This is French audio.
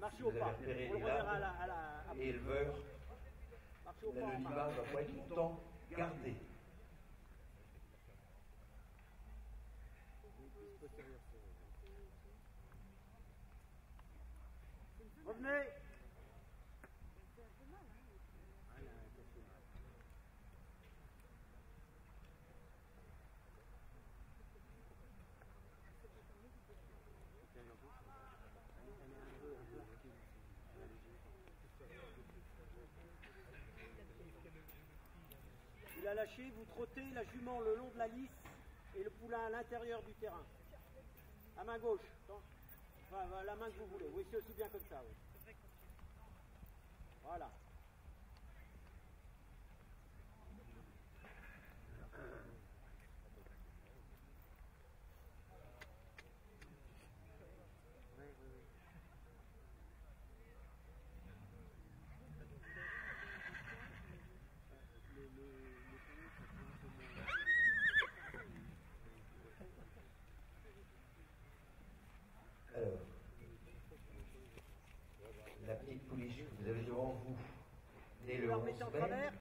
marchez vous au pas. avez repéré On le les reverra larves, éleveur, marchez au là, pas. le liban ne va pas être longtemps gardé. Revenez. Il a lâché, vous trottez la jument le long de la lisse et le poulain à l'intérieur du terrain. La main gauche, enfin, la main que vous voulez. Oui, c'est aussi bien comme ça. Oui. Voilà. Alors, la petite pouliche que vous avez devant vous, dès Vous le la 11 remettez en mai, travers.